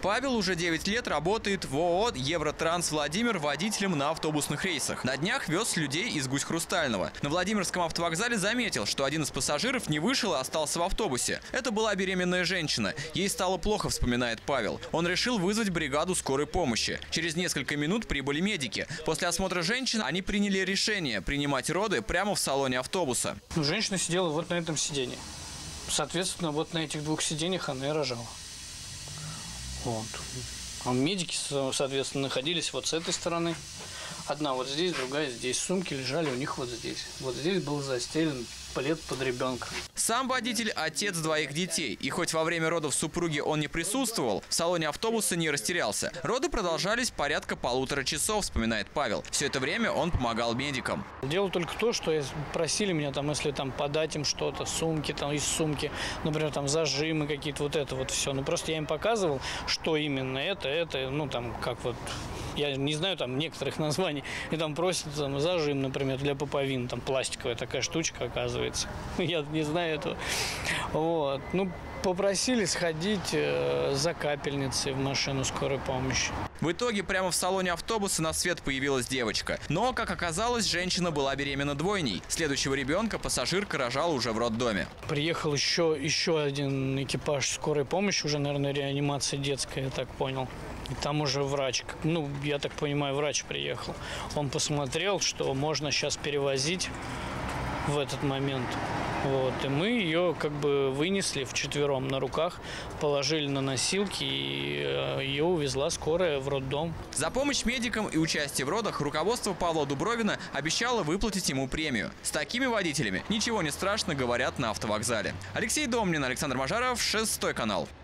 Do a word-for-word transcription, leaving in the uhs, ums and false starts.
Павел уже девять лет работает в ООО «Евротранс Владимир» водителем на автобусных рейсах. На днях вез людей из Гусь-Хрустального. На Владимирском автовокзале заметил, что один из пассажиров не вышел и остался в автобусе. Это была беременная женщина. Ей стало плохо, вспоминает Павел. Он решил вызвать бригаду скорой помощи. Через несколько минут прибыли медики. После осмотра женщины они приняли решение принимать роды прямо в салоне автобуса. Ну, женщина сидела вот на этом сиденье. Соответственно, вот на этих двух сиденьях она и рожала. Вот. А медики, соответственно, находились вот с этой стороны. Одна вот здесь, другая здесь. Сумки лежали у них вот здесь. Вот здесь был застелен плед под ребенка. Сам водитель – отец двоих детей. И хоть во время родов супруги он не присутствовал, в салоне автобуса не растерялся. Роды продолжались порядка полутора часов, вспоминает Павел. Все это время он помогал медикам. Дело только то, что просили меня, там, если там подать им что-то, сумки, там, из сумки, например, там зажимы какие-то, вот это вот все. Ну, просто я им показывал, что именно это, это, ну, там, как вот... Я не знаю там некоторых названий. И там просят там, зажим, например, для пуповин. Там пластиковая такая штучка, оказывается. Я не знаю этого. Вот. Ну, попросили сходить э, за капельницей в машину скорой помощи. В итоге прямо в салоне автобуса на свет появилась девочка. Но, как оказалось, женщина была беременна двойней. Следующего ребенка пассажирка рожала уже в роддоме. Приехал еще, еще один экипаж скорой помощи, уже, наверное, реанимация детская, я так понял. И там уже врач, ну, я так понимаю, врач приехал. Он посмотрел, что можно сейчас перевозить в этот момент. Вот. И мы ее как бы вынесли вчетвером на руках, положили на носилки, и ее увезла скорая в роддом. За помощь медикам и участие в родах руководство Павла Дубровина обещало выплатить ему премию. С такими водителями ничего не страшно, говорят на автовокзале. Алексей Домнин, Александр Мажаров, Шестой канал.